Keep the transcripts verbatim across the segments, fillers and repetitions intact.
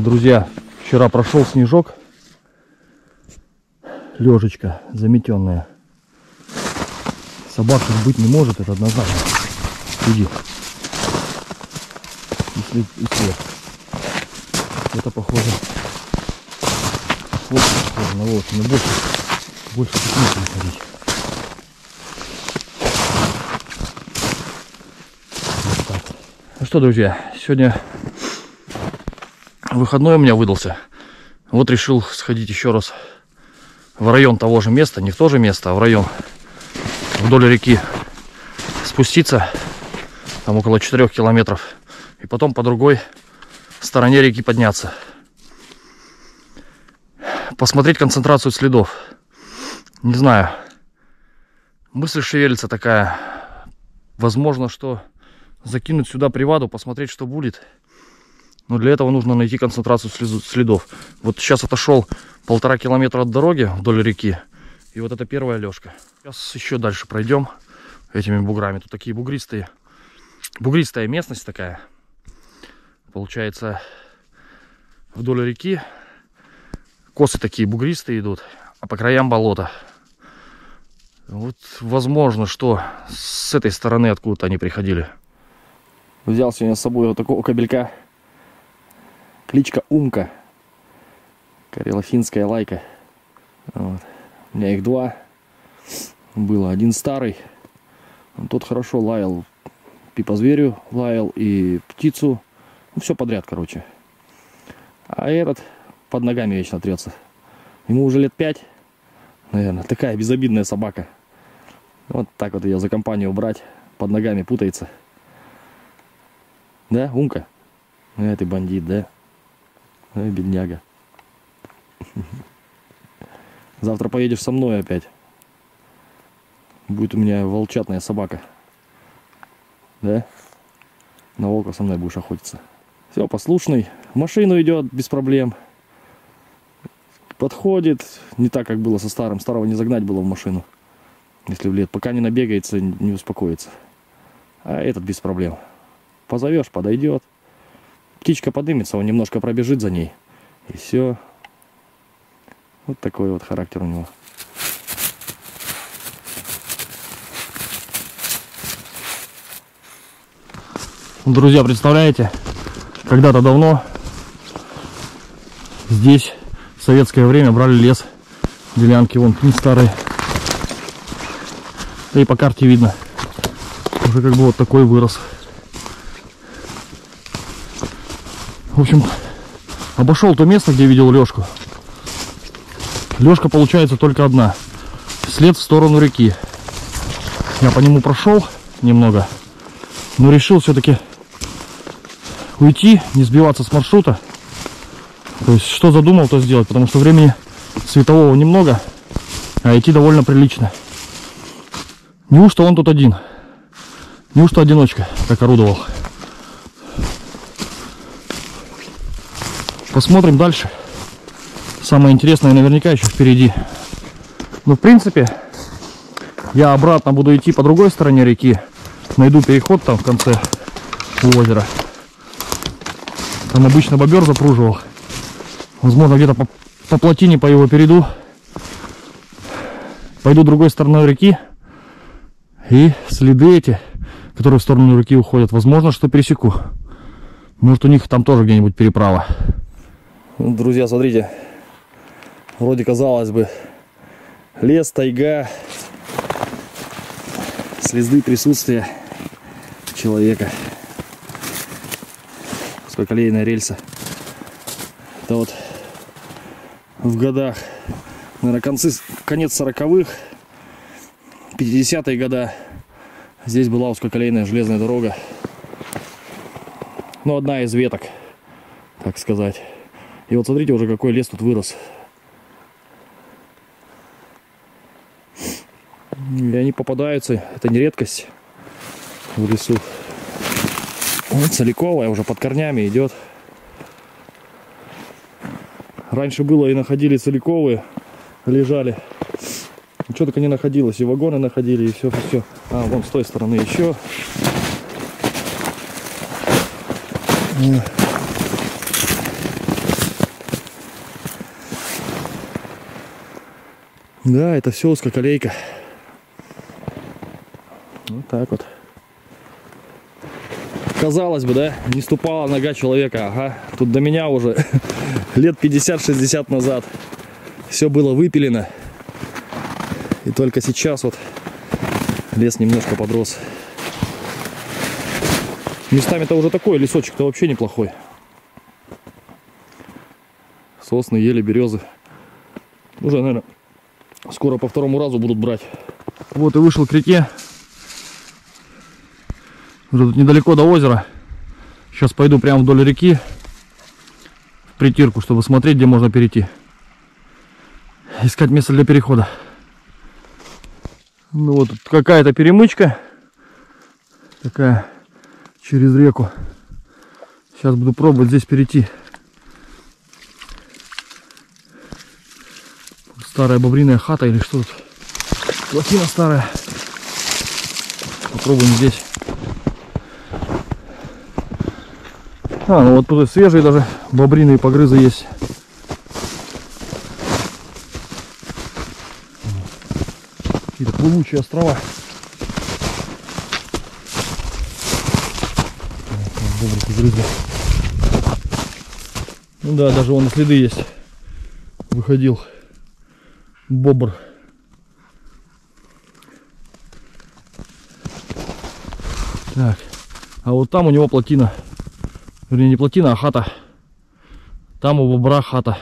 Друзья, вчера прошел снежок. Лежечка заметенная. Собак тут быть не может, это однозначно. Иди. И след, и след. Это похоже. Вот похоже на волос, но больше, больше тут не ходить. Вот так. Ну что, друзья, сегодня выходной у меня выдался. Вот решил сходить еще раз в район того же места, не в то же место, а в район вдоль реки спуститься, там около четырёх километров, и потом по другой стороне реки подняться, посмотреть концентрацию следов. Не знаю, мысль шевелится такая, возможно, что закинуть сюда приваду, посмотреть, что будет. Но для этого нужно найти концентрацию следов. Вот сейчас отошел полтора километра от дороги вдоль реки. И вот это первая лёжка. Сейчас еще дальше пройдем этими буграми. Тут такие бугристые. Бугристая местность такая. Получается, вдоль реки косы такие бугристые идут, а по краям болото. Вот возможно, что с этой стороны откуда-то они приходили. Взял сегодня с собой вот такого кабелька. Кличка Умка. Карело-финская лайка. Вот. У меня их два. Было один старый. Тот хорошо лаял. И по зверю лаял, и птицу. Ну, все подряд, короче. А этот под ногами вечно трется. Ему уже лет пять. Наверное. Такая безобидная собака. Вот так вот ее за компанию брать. Под ногами путается. Да, Умка? А, ты бандит, да? Ай, бедняга. Завтра поедешь со мной опять. Будет у меня волчатная собака. Да? На волка со мной будешь охотиться. Все, послушный. В машину идет без проблем. Подходит. Не так, как было со старым. Старого не загнать было в машину. Если в лет. Пока не набегается, не успокоится. А этот без проблем. Позовешь, подойдет. Птичка подымется, он немножко пробежит за ней. И все. Вот такой вот характер у него. Друзья, представляете, когда-то давно здесь в советское время брали лес. Делянки вон не старые. Да и по карте видно. Уже как бы вот такой вырос. В общем, обошел то место, где видел лёжку. Лёжка получается только одна. След в сторону реки. Я по нему прошел немного, но решил все-таки уйти, не сбиваться с маршрута. То есть, что задумал, то сделать, потому что времени светового немного, а идти довольно прилично. Неужто он тут один? Неужто одиночка, как орудовал? Посмотрим дальше. Самое интересное наверняка еще впереди. Но в принципе я обратно буду идти по другой стороне реки. Найду переход там в конце озера. Там обычно бобер запруживал. Возможно, где-то по, по плотине по его перейду. Пойду другой стороной реки. И следы эти, которые в сторону реки уходят, возможно, что пересеку. Может, у них там тоже где-нибудь переправа. Друзья, смотрите, вроде казалось бы лес, тайга, следы присутствия человека. Узкоколейная рельса. Это вот в годах, наверное, концы, конец сороковых, пятидесятые года здесь была узкоколейная железная дорога. Ну, одна из веток, так сказать. И вот смотрите уже, какой лес тут вырос. И они попадаются, это не редкость в лесу. Вот соликовая уже под корнями идет. Раньше было и находили соликовые, лежали. Что только не находилось, и вагоны находили, и все, все. А, вон с той стороны еще. Да, это все узкоколейка. Вот так вот. Казалось бы, да, не ступала нога человека. Ага, тут до меня уже лет пятьдесят-шестьдесят назад все было выпилено. И только сейчас вот лес немножко подрос. Местами-то уже такой лесочек-то вообще неплохой. Сосны, ели, березы. Уже, наверное, скоро по второму разу будут брать. Вот и вышел к реке. Уже тут недалеко до озера. Сейчас пойду прямо вдоль реки в притирку, чтобы смотреть, где можно перейти. Искать место для перехода. Ну вот какая-то перемычка. Такая через реку. Сейчас буду пробовать здесь перейти. Старая бобриная хата или что тут? Плотина старая. Попробуем здесь. А, ну вот тут свежие даже бобриные погрызы есть. Какие-то плавучие острова. Бобрики грызли. Ну да, даже вон следы есть. Выходил бобр. Так, а вот там у него плотина. Вернее, не плотина, а хата. Там у бобра хата.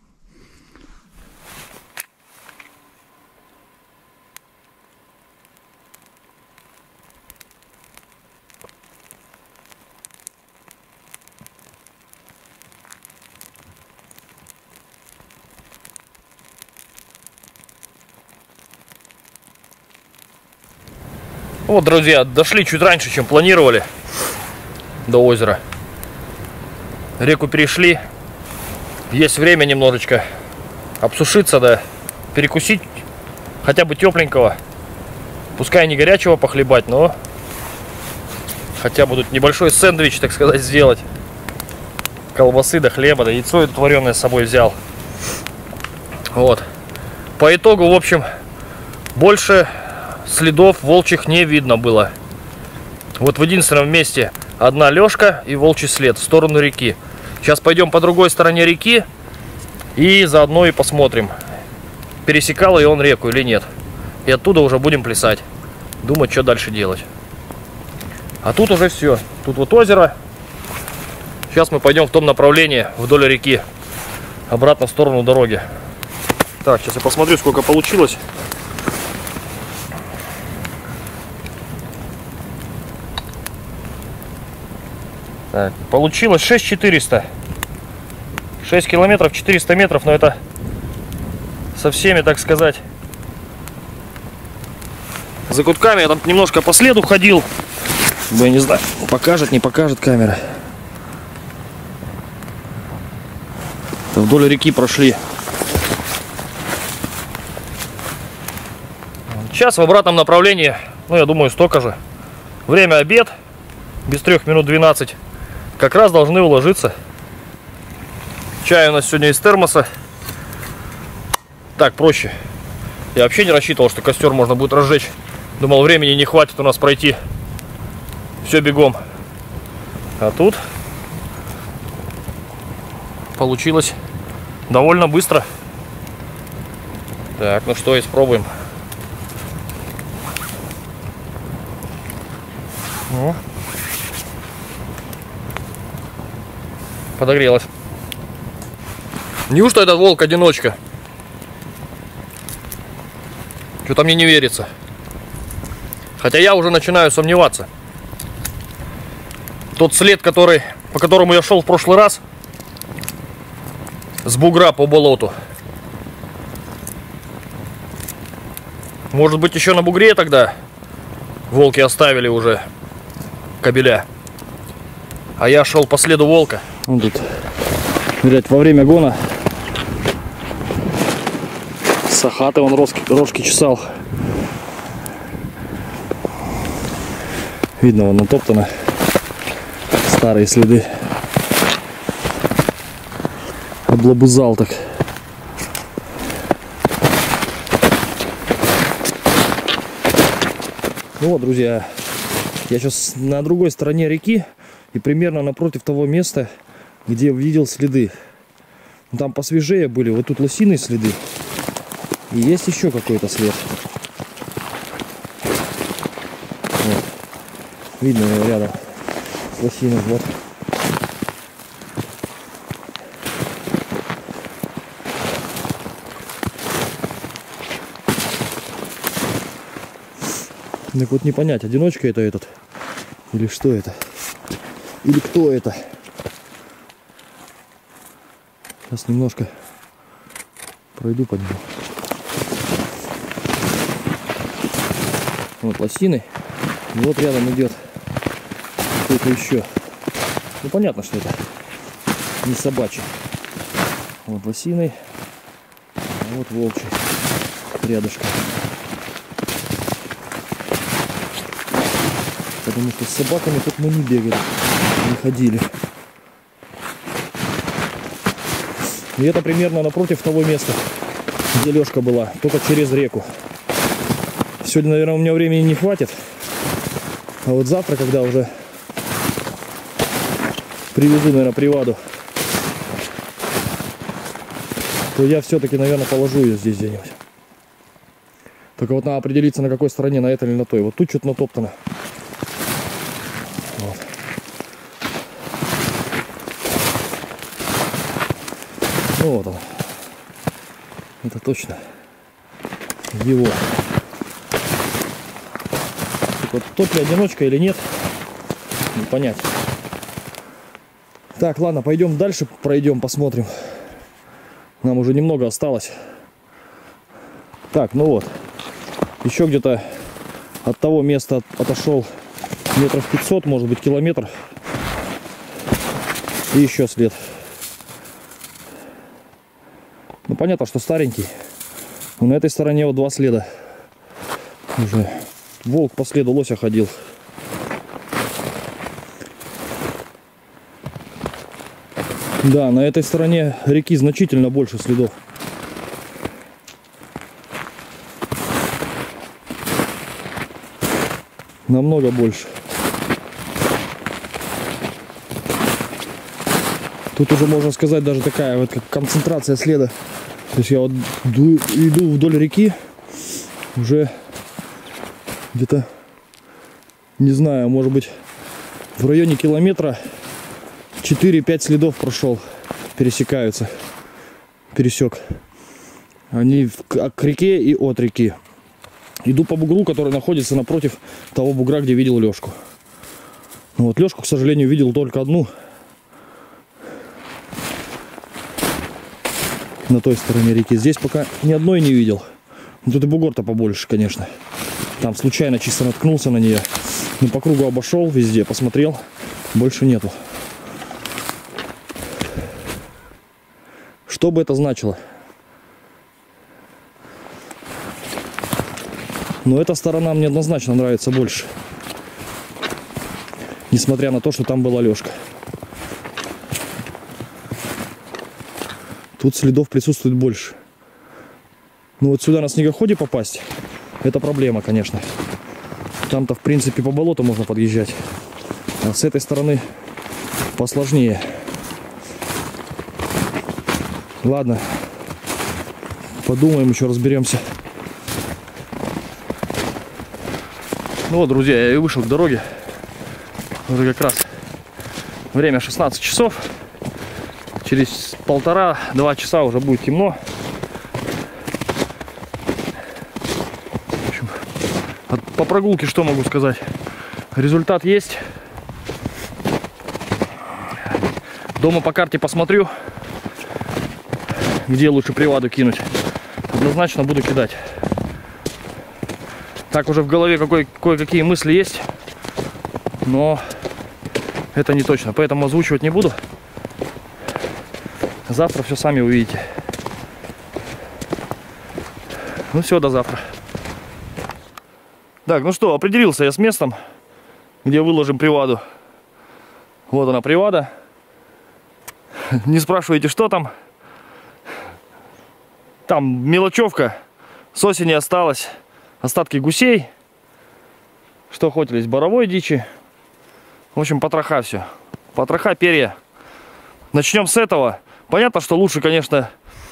Вот, друзья, дошли чуть раньше, чем планировали до озера. Реку перешли. Есть время немножечко обсушиться, да, перекусить хотя бы тепленького. Пускай не горячего похлебать, но хотя бы тут небольшой сэндвич, так сказать, сделать. Колбасы, да хлеба, да яйцо это вареное с собой взял. Вот. По итогу, в общем, больше следов волчьих не видно было. Вот в единственном месте одна лёжка и волчий след в сторону реки. Сейчас пойдем по другой стороне реки и заодно и посмотрим, пересекал ли он реку или нет. И оттуда уже будем плясать, думать, что дальше делать. А тут уже все. Тут вот озеро. Сейчас мы пойдем в том направлении вдоль реки, обратно в сторону дороги. Так, сейчас я посмотрю, сколько получилось. Так, получилось шесть тысяч четыреста. шесть километров, четыреста метров, но это со всеми, так сказать, закутками. Я там немножко по следу ходил. Я не знаю, покажет, не покажет камера. Вдоль реки прошли. Сейчас в обратном направлении, ну я думаю, столько же. Время обед, без трех минут двенадцать. Как раз должны уложиться. Чай у нас сегодня из термоса. Так, проще. Я вообще не рассчитывал, что костер можно будет разжечь. Думал, времени не хватит у нас пройти все бегом. А тут получилось довольно быстро. Так, ну что, испробуем. Ну. Подогрелась. Неужто этот волк одиночка? Что-то мне не верится. Хотя я уже начинаю сомневаться. Тот след, который, по которому я шел в прошлый раз, с бугра по болоту. Может быть, еще на бугре тогда волки оставили уже кобеля. А я шел по следу волка. Он тут, видать, во время гона сахаты он рожки, рожки чесал. Видно, вон натоптано. Старые следы. Облобызал так. Ну вот, друзья, я сейчас на другой стороне реки и примерно напротив того места, где видел следы. Там посвежее были, вот тут лосиные следы. И есть еще какой-то след. Вот. Видно его рядом. Лосины, вот. Так вот не понять, одиночка это этот, или что это, или кто это. Сейчас немножко пройду по нему. Вот лосины, и вот рядом идет кто-то еще. Ну понятно, что это не собачий. Вот лосиный, а вот волчий рядышком. Потому что с собаками тут мы не бегали, не ходили. И это примерно напротив того места, где Лёшка была, только через реку. Сегодня, наверное, у меня времени не хватит. А вот завтра, когда уже привезу, наверное, приваду, то я все-таки, наверное, положу ее здесь где-нибудь. Только вот надо определиться, на какой стороне, на этой или на той. Вот тут что-то натоптано. Вот. Ну вот он. Это точно его. Вот тот ли одиночка или нет, не понять. Так, ладно, пойдем дальше, пройдем, посмотрим. Нам уже немного осталось. Так, ну вот. Еще где-то от того места отошел метров пятьсот, может быть, километр. И еще след. Ну, понятно, что старенький. Но на этой стороне вот два следа. Уже волк по следу лося ходил. Да, на этой стороне реки значительно больше следов. Намного больше. Тут уже, можно сказать, даже такая вот как концентрация следа. То есть я вот иду вдоль реки, уже где-то, не знаю, может быть, в районе километра четыре-пять следов прошел, пересекаются, пересек. Они к реке и от реки. Иду по бугру, который находится напротив того бугра, где видел Лёшку. Но вот Лёшку, к сожалению, видел только одну. На той стороне реки. Здесь пока ни одной не видел. Но тут и бугор-то побольше, конечно. Там случайно чисто наткнулся на нее. Но по кругу обошел везде, посмотрел. Больше нету. Что бы это значило? Но эта сторона мне однозначно нравится больше. Несмотря на то, что там была Лёшка. Тут следов присутствует больше. Ну вот сюда на снегоходе попасть, это проблема, конечно. Там-то, в принципе, по болоту можно подъезжать. А с этой стороны посложнее. Ладно. Подумаем, еще разберемся. Ну вот, друзья, я и вышел к дороге. Уже как раз время шестнадцать часов. Через полтора-два часа уже будет темно. В общем, по прогулке что могу сказать? Результат есть. Дома по карте посмотрю, где лучше приваду кинуть. Однозначно буду кидать. Так уже в голове кое-какие мысли есть, но это не точно, поэтому озвучивать не буду. Завтра все сами увидите. Ну все, до завтра. Так, ну что, определился я с местом, где выложим приваду. Вот она, привада. Не спрашивайте, что там. Там мелочевка. С осени осталось. Остатки гусей. что охотились, боровой дичи. В общем, потроха все. Потроха, перья. Начнем с этого. Понятно, что лучше, конечно,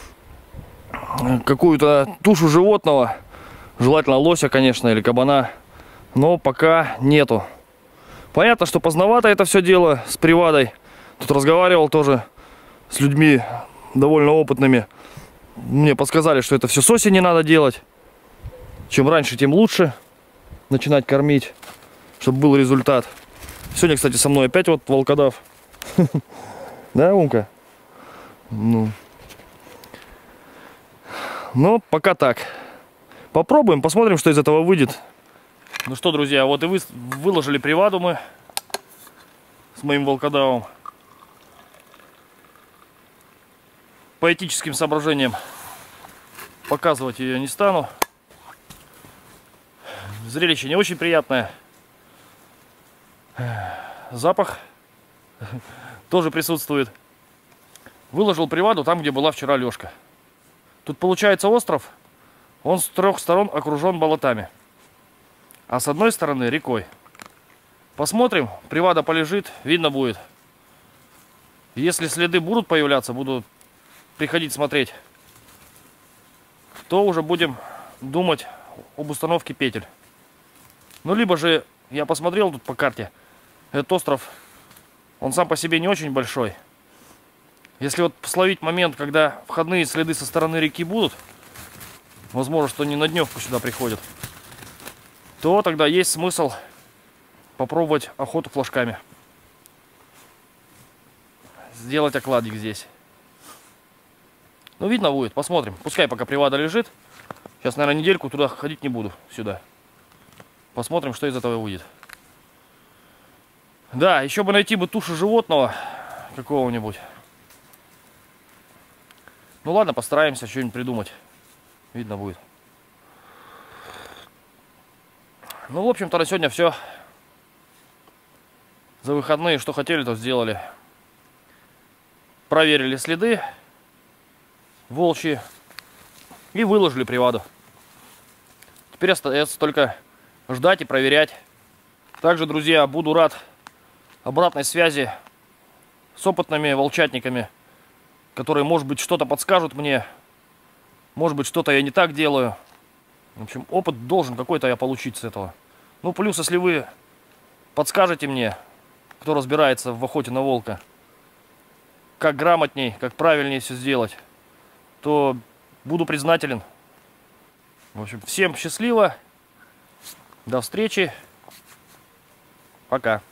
какую-то тушу животного. Желательно лося, конечно, или кабана. Но пока нету. Понятно, что поздновато это все дело с привадой. Тут разговаривал тоже с людьми довольно опытными. Мне подсказали, что это все с осени надо делать. Чем раньше, тем лучше начинать кормить, чтобы был результат. Сегодня, кстати, со мной опять вот волкодав. Да, Умка? Ну. Но пока так. Попробуем, посмотрим, что из этого выйдет. Ну что, друзья, вот и вы выложили приваду мы с моим волкодавом. По этическим соображениям показывать ее не стану. Зрелище не очень приятное. Запах тоже присутствует. Выложил приваду там, где была вчера лёжка. Тут получается остров. Он с трех сторон окружен болотами. А с одной стороны рекой. Посмотрим, привада полежит, видно будет. Если следы будут появляться, буду приходить смотреть, то уже будем думать об установке петель. Ну, либо же, я посмотрел тут по карте, этот остров, он сам по себе не очень большой. Если вот словить момент, когда входные следы со стороны реки будут, возможно, что не на дневку сюда приходят, то тогда есть смысл попробовать охоту флажками. Сделать окладик здесь. Ну, видно будет, посмотрим. Пускай пока привада лежит. Сейчас, наверное, недельку туда ходить не буду, сюда. Посмотрим, что из этого выйдет. Да, еще бы найти бы тушу животного какого-нибудь. Ну ладно, постараемся что-нибудь придумать. Видно будет. Ну, в общем-то, на сегодня все. За выходные что хотели, то сделали. Проверили следы волчьи и выложили приваду. Теперь остается только ждать и проверять. Также, друзья, буду рад обратной связи с опытными волчатниками, которые, может быть, что-то подскажут мне, может быть, что-то я не так делаю. В общем, опыт должен какой-то я получить с этого. Ну, плюс, если вы подскажете мне, кто разбирается в охоте на волка, как грамотней, как правильнее все сделать, то буду признателен. В общем, всем счастливо. До встречи. Пока.